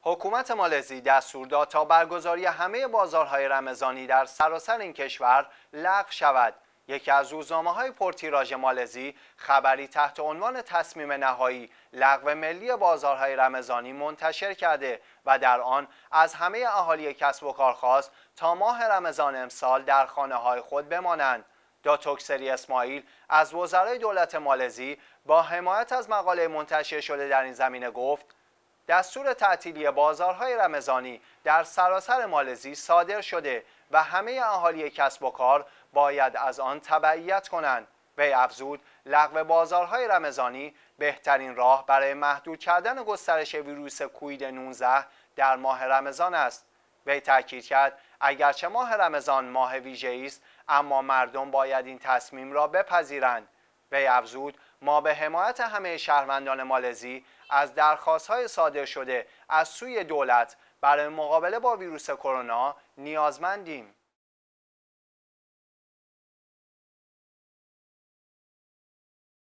حکومت مالزی دستور داد تا برگزاری همه بازارهای رمضانی در سراسر این کشور لغو شود. یکی از روزنامه‌های پرتیراژ مالزی خبری تحت عنوان تصمیم نهایی لغو ملی بازارهای رمضانی منتشر کرده و در آن از همه اهالی کسب و کار خواست تا ماه رمضان امسال در خانه‌های خود بمانند. داتوک سری اسماعیل از وزرای دولت مالزی با حمایت از مقاله منتشر شده در این زمینه گفت: دستور تعطیلی بازارهای رمضانی در سراسر مالزی صادر شده و همه اهالی کسب و کار باید از آن تبعیت کنند. وی افزود لغو بازارهای رمضانی بهترین راه برای محدود کردن گسترش ویروس کووید 19 در ماه رمضان است. وی تاکید کرد اگرچه ماه رمضان ماه ویژه‌ای است، اما مردم باید این تصمیم را بپذیرند. وی افزود ما به حمایت همه شهروندان مالزی از درخواست‌های صادر شده از سوی دولت برای مقابله با ویروس کرونا نیازمندیم.